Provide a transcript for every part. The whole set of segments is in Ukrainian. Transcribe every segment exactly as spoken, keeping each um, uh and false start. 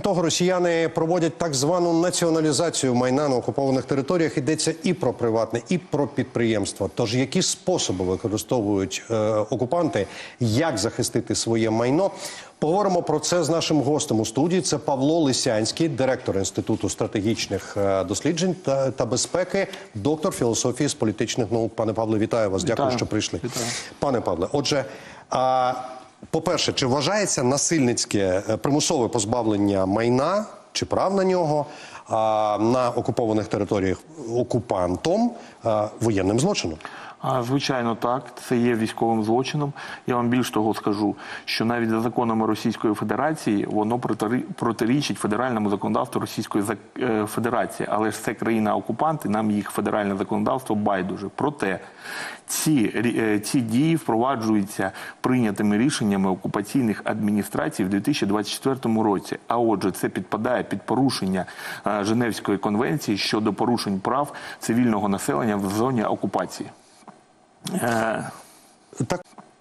того, росіяни проводять так звану націоналізацію майна на окупованих територіях. Йдеться і про приватне, і про підприємства. Тож які способи використовують е, окупанти, як захистити своє майно? Поговоримо про це з нашим гостем у студії. Це Павло Лисянський, директор Інституту стратегічних досліджень та, та безпеки, доктор філософії з політичних наук. Пане Павле, вітаю вас. Вітаю. Дякую, що прийшли. Вітаю. Пане Павле, отже, а, по-перше, чи вважається насильницьке примусове позбавлення майна чи прав на нього а, на окупованих територіях окупантом а, воєнним злочином? Звичайно, так. Це є військовим злочином. Я вам більш того скажу, що навіть за законами Російської Федерації воно протирічить федеральному законодавству Російської Федерації. Але ж це країна-окупанти, нам їх федеральне законодавство байдуже. Проте ці, ці дії впроваджуються прийнятими рішеннями окупаційних адміністрацій в дві тисячі двадцять четвертому році. А отже, це підпадає під порушення Женевської конвенції щодо порушень прав цивільного населення в зоні окупації. Так,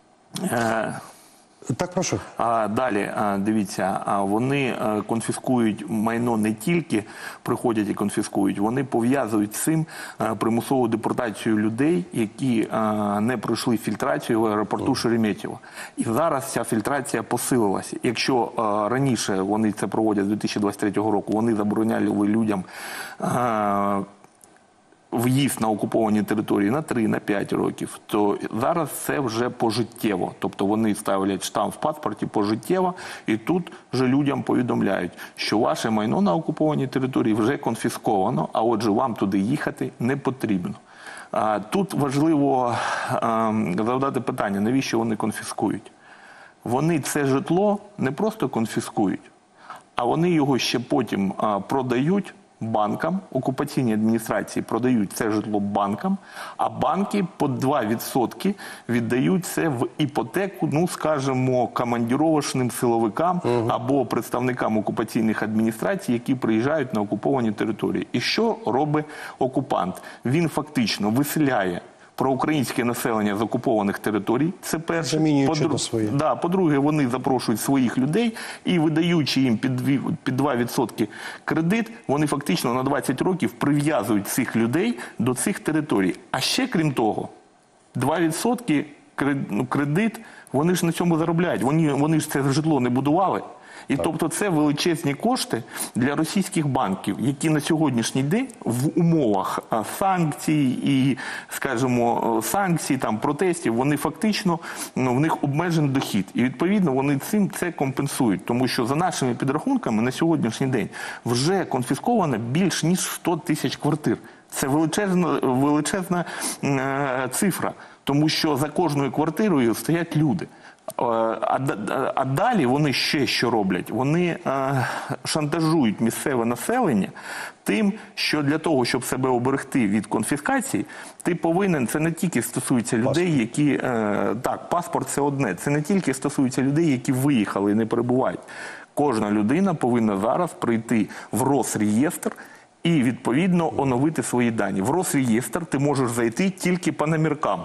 так, прошу. А далі, дивіться, вони конфіскують майно не тільки приходять і конфіскують, вони пов'язують з цим примусову депортацію людей, які не пройшли фільтрацію в аеропорту Шереметьєво. І зараз ця фільтрація посилилася. Якщо раніше вони це проводять з дві тисячі двадцять третього року, вони забороняли людям в'їзд на окуповані території на три, на п'ять років, то зараз це вже пожиттєво. Тобто вони ставлять штамп в паспорті пожиттєво, і тут вже людям повідомляють, що ваше майно на окупованій території вже конфісковано, а отже вам туди їхати не потрібно. Тут важливо задати питання, навіщо вони конфіскують. Вони це житло не просто конфіскують, а вони його ще потім продають банкам, окупаційні адміністрації продають це житло банкам, а банки по два відсотки віддають це в іпотеку, ну, скажімо, командіровочним силовикам угу. або представникам окупаційних адміністрацій, які приїжджають на окуповані території. І що робить окупант? Він фактично виселяє проукраїнське населення з окупованих територій, це перше. По-друге, да, по-друге, вони запрошують своїх людей і, видаючи їм під, під два відсотки кредит, вони фактично на двадцять років прив'язують цих людей до цих територій. А ще, крім того, два відсотки кредит, вони ж на цьому заробляють. Вони, вони ж це житло не будували. І так. Тобто це величезні кошти для російських банків, які на сьогоднішній день в умовах санкцій і, скажімо, санкцій, там, протестів, вони фактично, ну, в них обмежений дохід. І відповідно вони цим це компенсують. Тому що за нашими підрахунками на сьогоднішній день вже конфісковано більш ніж сто тисяч квартир. Це величезна, величезна е, цифра, тому що за кожною квартирою стоять люди. А, а далі вони ще що роблять? Вони е, шантажують місцеве населення тим, що для того, щоб себе оберегти від конфіскації, ти повинен, це не тільки стосується людей, які, е, так, паспорт це одне, це не тільки стосується людей, які виїхали і не перебувають. Кожна людина повинна зараз прийти в Росреєстр і, відповідно, оновити свої дані. В Росреєстр ти можеш зайти тільки по номеркам,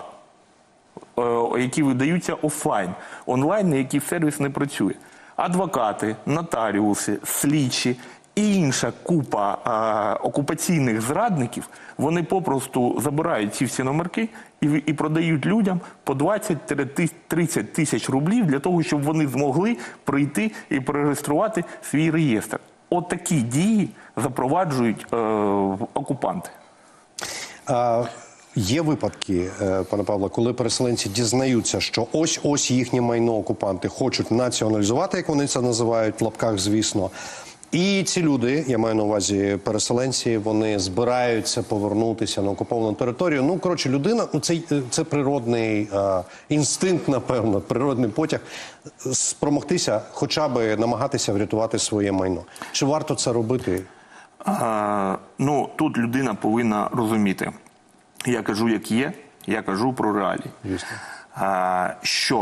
які видаються офлайн. Онлайн ніякий сервіс не працює. Адвокати, нотаріуси, слідчі і інша купа а, окупаційних зрадників, вони попросту забирають ці всі номерки і, і продають людям по двадцять-тридцять тисяч рублів для того, щоб вони змогли прийти і перереєструвати свій реєстр. От такі дії запроваджують е, окупанти. А... Є випадки, пане Павло, коли переселенці дізнаються, що ось-ось їхнє майно окупанти хочуть націоналізувати, як вони це називають, в лапках, звісно. І ці люди, я маю на увазі переселенці, вони збираються повернутися на окуповану територію. Ну, коротше, людина, ну, це, це природний е, інстинкт, напевно, природний потяг, спромогтися, хоча б намагатися врятувати своє майно. Чи варто це робити? А, ну, тут людина повинна розуміти. Я кажу, як є, я кажу про реалії. А, що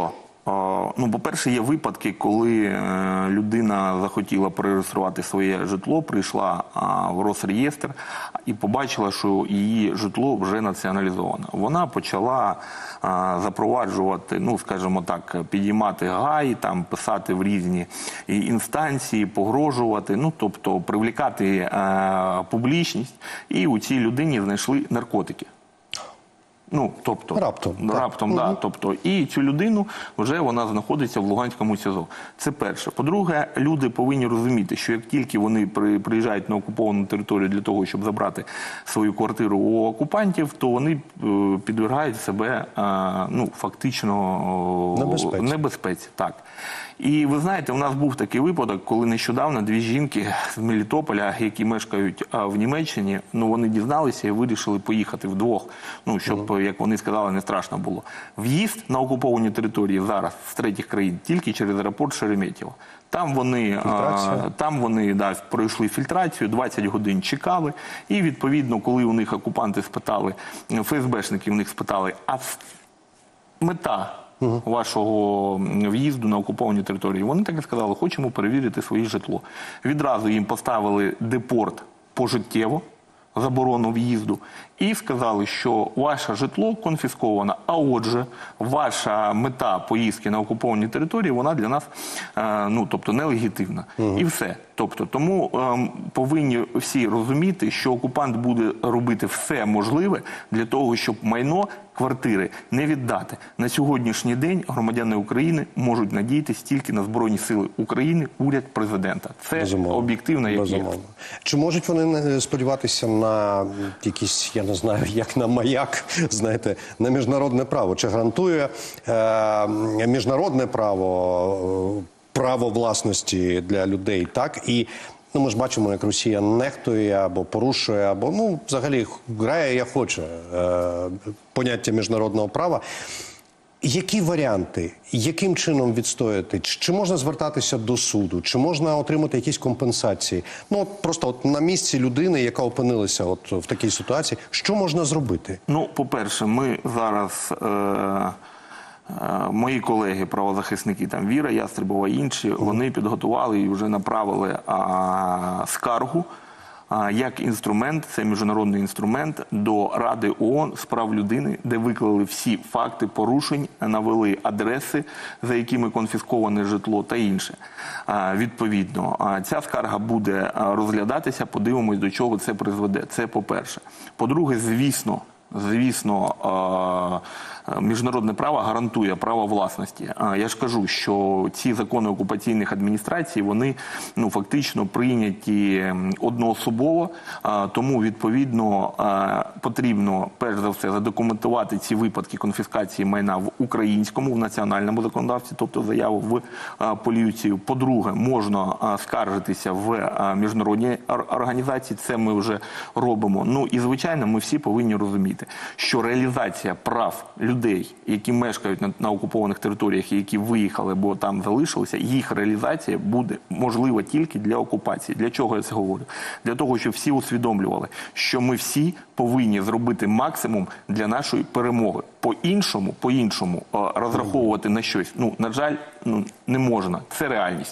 Ну, по-перше, є випадки, коли е, людина захотіла перереєструвати своє житло, прийшла а, в Росреєстр і побачила, що її житло вже націоналізовано. Вона почала а, запроваджувати, ну, скажімо так, підіймати гай, там, писати в різні інстанції, погрожувати, ну, тобто привлікати е, публічність. І у цій людині знайшли наркотики. Ну, тобто, раптом, раптом, да. Тобто, і цю людину вже вона знаходиться в Луганському СІЗО. Це перше. По-друге, люди повинні розуміти, що як тільки вони при, приїжджають на окуповану територію для того, щоб забрати свою квартиру у окупантів, то вони е, підвергають себе, е, ну, фактично е, небезпеці. небезпеці. Так. І ви знаєте, у нас був такий випадок, коли нещодавно дві жінки з Мелітополя, які мешкають а, в Німеччині, ну вони дізналися і вирішили поїхати вдвох, ну щоб, mm. як вони сказали, не страшно було. В'їзд на окуповані території зараз з третіх країн тільки через аеропорт Шереметьєво. Там вони, а, там вони да, пройшли фільтрацію, двадцять годин чекали, і відповідно, коли у них окупанти спитали, ФСБшники в них спитали, а мета Угу. вашого в'їзду на окуповані території. Вони так і сказали, хочемо перевірити своє житло. Відразу їм поставили депорт пожиттєво, заборону в'їзду, і сказали, що ваше житло конфісковано, а отже, ваша мета поїздки на окуповані території, вона для нас, ну, тобто, нелегітимна. Угу. І все. Тобто, тому ем, повинні всі розуміти, що окупант буде робити все можливе для того, щоб майно, квартири не віддати. На сьогоднішній день громадяни України можуть надіятися тільки на Збройні Сили України, уряд, президента. Це об'єктивно, як є. Чи можуть вони сподіватися на якісь, я не знаю, як на маяк, знаєте, на міжнародне право? Чи гарантує е, міжнародне право право власності для людей, так? І ну, ми ж бачимо, як Росія нехтує або порушує, або, ну, взагалі, грає, як хоче, е, поняття міжнародного права. Які варіанти? Яким чином відстояти? Чи можна звертатися до суду? Чи можна отримати якісь компенсації? Ну, от просто от на місці людини, яка опинилася от в такій ситуації, що можна зробити? Ну, по-перше, ми зараз... Е Мої колеги, правозахисники, там Віра Ястребова і інші, вони підготували і вже направили а, скаргу а, як інструмент, це міжнародний інструмент, до Ради ООН з прав людини, де виклали всі факти порушень, навели адреси, за якими конфісковане житло та інше. А, відповідно, а, ця скарга буде розглядатися, подивимось, до чого це призведе. Це по-перше. По-друге, звісно, звісно, а, міжнародне право гарантує право власності. Я ж кажу, що ці закони окупаційних адміністрацій, вони, ну, фактично прийняті одноособово, тому, відповідно, потрібно, перш за все, задокументувати ці випадки конфіскації майна в українському, в національному законодавстві, тобто заяву в поліцію. По-друге, можна скаржитися в міжнародній організації, це ми вже робимо. Ну і, звичайно, ми всі повинні розуміти, що реалізація прав людей, людей, які мешкають на, на окупованих територіях і які виїхали, бо там залишилися, їх реалізація буде можлива тільки для окупації. Для чого я це говорю? Для того, щоб всі усвідомлювали, що ми всі повинні зробити максимум для нашої перемоги. По-іншому, по-іншому розраховувати на щось, ну, на жаль, ну, не можна. Це реальність.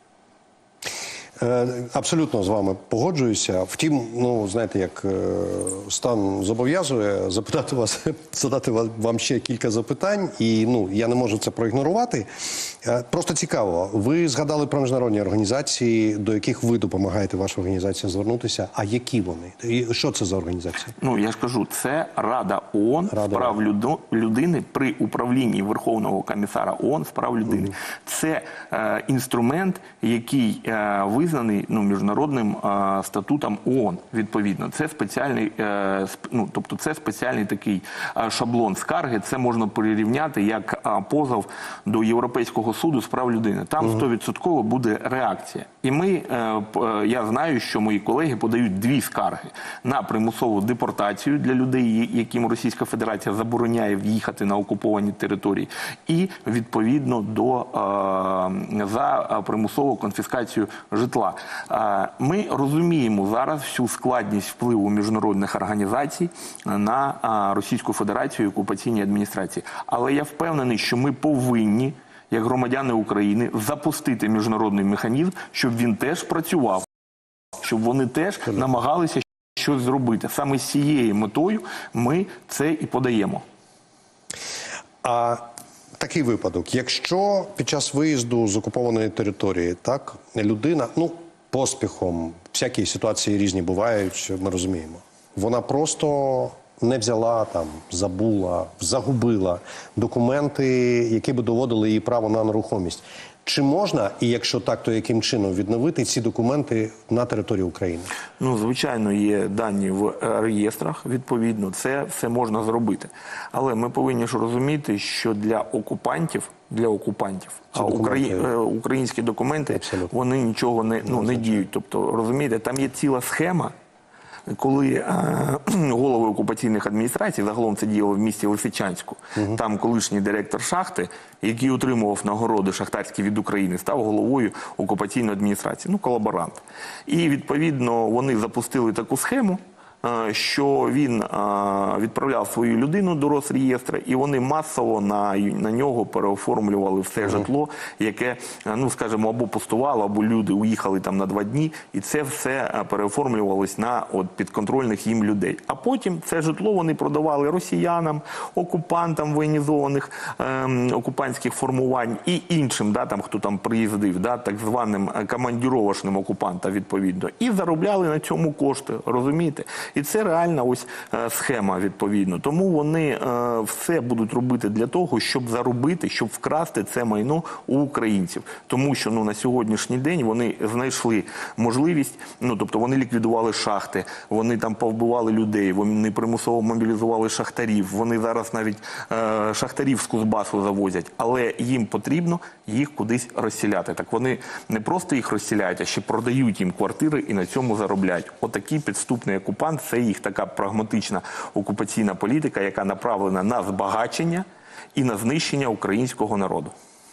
Абсолютно з вами погоджуюся. Втім, ну, знаєте, як стан зобов'язує запитати вас, задати вам ще кілька запитань, і, ну, я не можу це проігнорувати. Просто цікаво, ви згадали про міжнародні організації, до яких ви допомагаєте, ваша організація, звернутися, а які вони? І що це за організації? Ну, я ж кажу, це Рада ООН з прав людини при управлінні Верховного комісара ООН з прав людини. Mm. Це е, інструмент, який е, визнаний, ну, міжнародним е, статутом ООН, відповідно. Це спеціальний, е, сп, ну, тобто це спеціальний такий е, шаблон скарги, це можна перерівняти як е, позов до Європейського суду з прав людини. Там сто відсотків mm. буде реакція. І ми, е, е, я знаю, що мої колеги подають дві скарги на примусову депортацію для людей, яким Російська Федерація забороняє в'їхати на окуповані території, і, відповідно, до, е, за примусову конфіскацію житла. Е, ми розуміємо зараз всю складність впливу міжнародних організацій на е, Російську Федерацію і окупаційні адміністрації. Але я впевнений, що ми повинні, як громадяни України, запустити міжнародний механізм, щоб він теж працював, щоб вони теж намагалися щось зробити. Саме з цією метою ми це і подаємо. А такий випадок, якщо під час виїзду з окупованої території, так, людина, ну, поспіхом, всякі ситуації різні бувають, ми розуміємо, вона просто не взяла, там, забула, загубила документи, які би доводили її право на нерухомість. Чи можна, і якщо так, то яким чином відновити ці документи на території України? Ну, звичайно, є дані в реєстрах, відповідно, це все можна зробити. Але ми повинні ж розуміти, що для окупантів, для окупантів, а украї... українські документи, абсолютно, вони нічого не, ну, не діють. Тобто, розумієте, там є ціла схема, коли е, голови окупаційних адміністрацій, загалом це діяло в місті Лисичанську, угу. там колишній директор шахти, який отримував нагороди шахтарські від України, став головою окупаційної адміністрації, ну, колаборант. І, відповідно, вони запустили таку схему, що він відправляв свою людину до Росреєстру, і вони масово на, на нього переоформлювали все житло, яке, ну, скажімо, або пустувало, або люди уїхали там на два дні, і це все переоформлювалось на от, підконтрольних їм людей. А потім це житло вони продавали росіянам, окупантам воєнізованих ем, окупантських формувань і іншим, да, там, хто там приїздив, да, так званим командіровочним окупантам, відповідно. І заробляли на цьому кошти, розумієте? І це реальна ось е, схема, відповідно. Тому вони е, все будуть робити для того, щоб заробити, щоб вкрасти це майно у українців. Тому що, ну, на сьогоднішній день вони знайшли можливість, ну, тобто вони ліквідували шахти, вони там повбивали людей, вони примусово мобілізували шахтарів, вони зараз навіть е, шахтарів з Кузбасу завозять, але їм потрібно їх кудись розселяти. Так вони не просто їх розселяють, а ще продають їм квартири і на цьому заробляють. Отакий підступний окупант – це їх така прагматична окупаційна політика, яка направлена на збагачення і на знищення українського народу.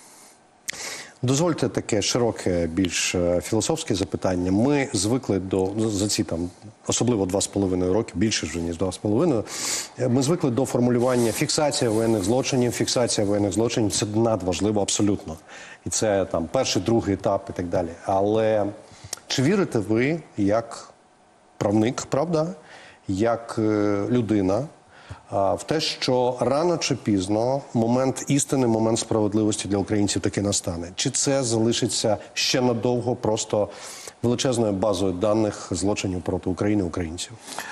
Дозвольте таке широке, більш філософське запитання. Ми звикли до, за ці там, особливо два з половиною роки, більше вже, ніж два з половиною, ми звикли до формулювання фіксація воєнних злочинів, фіксація воєнних злочинів – це надважливо абсолютно. І це там перший, другий етап і так далі. Але чи вірите ви, як правник, правда, як людина, в те, що рано чи пізно момент істини, момент справедливості для українців таки настане? Чи це залишиться ще надовго просто величезною базою даних злочинів проти України українців?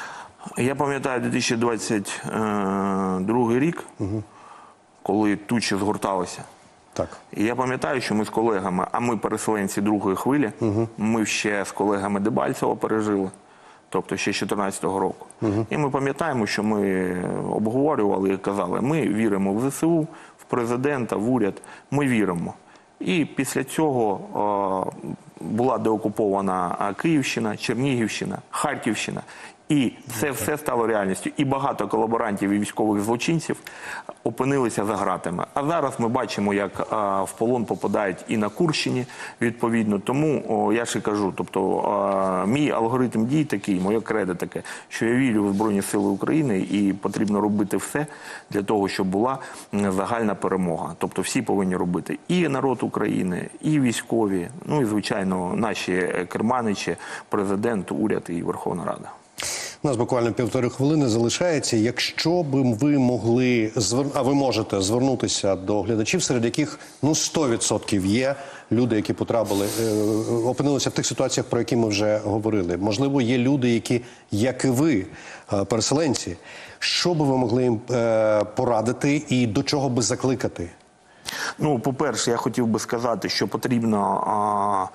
Я пам'ятаю дві тисячі двадцять другий рік, угу. коли тучі згорталися. Так. І я пам'ятаю, що ми з колегами, а ми переселенці другої хвилі, угу. ми ще з колегами Дебальцева пережили. Тобто ще з дві тисячі чотирнадцятого року. Угу. І ми пам'ятаємо, що ми обговорювали і казали, ми віримо в ЗСУ, в президента, в уряд, ми віримо. І після цього е, була деокупована Київщина, Чернігівщина, Харківщина. І це все стало реальністю. І багато колаборантів і військових злочинців опинилися за ґратами. А зараз ми бачимо, як а, в полон попадають і на Курщині, відповідно. Тому о, я ж і кажу, тобто а, мій алгоритм дій такий, моє кредо таке, що я вірю в Збройні Сили України і потрібно робити все для того, щоб була загальна перемога. Тобто всі повинні робити. І народ України, і військові, ну і, звичайно, наші керманичі, президент, уряд і Верховна Рада. У нас буквально півтори хвилини залишається. Якщо б ви могли, а ви можете звернутися до глядачів, серед яких, ну, сто відсотків є люди, які потрапили, опинилися в тих ситуаціях, про які ми вже говорили. Можливо, є люди, які, як і ви, переселенці. Що би ви могли їм порадити і до чого би закликати? Ну, по-перше, я хотів би сказати, що потрібно... А...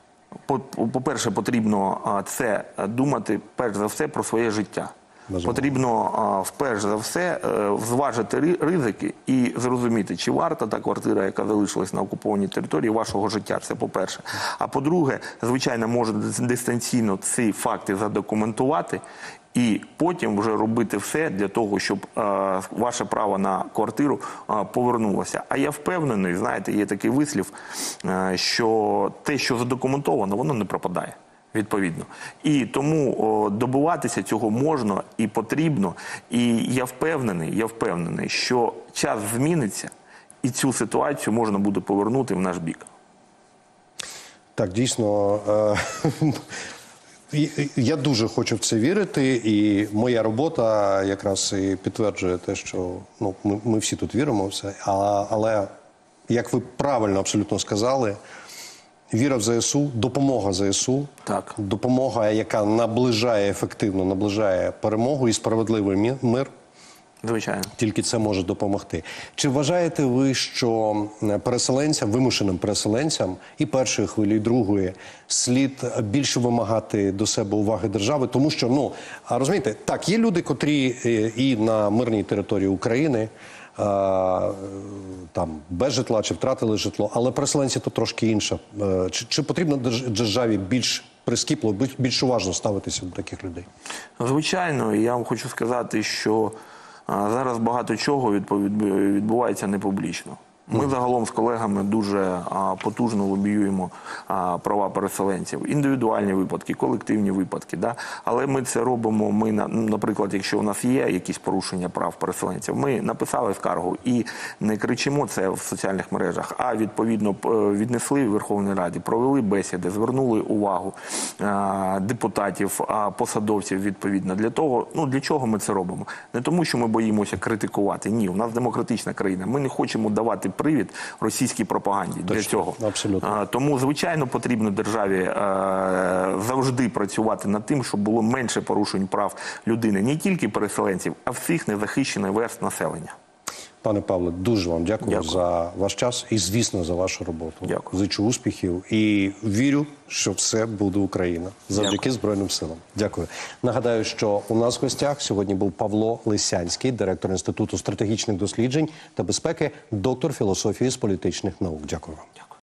По-перше, потрібно це думати, перш за все, про своє життя. Безумно. Потрібно, перш за все, зважити ризики і зрозуміти, чи варта та квартира, яка залишилась на окупованій території, вашого життя. Це по-перше. А по-друге, звичайно, можна дистанційно ці факти задокументувати і потім вже робити все для того, щоб е, ваше право на квартиру е, повернулося. А я впевнений, знаєте, є такий вислів, е, що те, що задокументовано, воно не пропадає, відповідно. І тому о, добиватися цього можна і потрібно. І я впевнений, я впевнений, що час зміниться, і цю ситуацію можна буде повернути в наш бік. Так, дійсно, е, я дуже хочу в це вірити, і моя робота якраз і підтверджує те, що ну, ми, ми всі тут віримо в це, а, але, як ви правильно абсолютно сказали, віра в ЗСУ, допомога ЗСУ, Так. допомога, яка наближає ефективно, наближає перемогу і справедливий мі- мир, Звичайно. тільки це може допомогти. Чи вважаєте ви, що переселенцям, вимушеним переселенцям і першої хвилі, і другої слід більше вимагати до себе уваги держави? Тому що, ну, а розумієте, так, є люди, котрі е, і на мирній території України, а, там, без житла чи втратили житло, але переселенці то трошки інше. Е, Чи, чи потрібно держ- державі більш прискіпливо, більш, більш уважно ставитися до таких людей? Звичайно, і я вам хочу сказати, що а, зараз багато чого відповід- відбувається не публічно. Ми загалом з колегами дуже а, потужно лобіюємо а, права переселенців. Індивідуальні випадки, колективні випадки. Да? Але ми це робимо, ми, на- наприклад, якщо у нас є якісь порушення прав переселенців, ми написали скаргу і не кричимо це в соціальних мережах, а відповідно п- віднесли в Верховній Раді, провели бесіди, звернули увагу а, депутатів, а, посадовців відповідно. Для того, ну для чого ми це робимо? Не тому, що ми боїмося критикувати. Ні, у нас демократична країна. Ми не хочемо давати привід російській пропаганді для Точно, цього. абсолютно. А, Тому, звичайно, потрібно державі е, завжди працювати над тим, щоб було менше порушень прав людини, не тільки переселенців, а всіх незахищених верств населення. Пане Павле, дуже вам дякую, Дякую. за ваш час і, звісно, за вашу роботу. Дякую. Зичу успіхів і вірю, що все буде Україна. Завдяки Дякую. Збройним силам. Дякую. Нагадаю, що у нас в гостях сьогодні був Павло Лисянський, директор Інституту стратегічних досліджень та безпеки, доктор філософії з політичних наук. Дякую вам.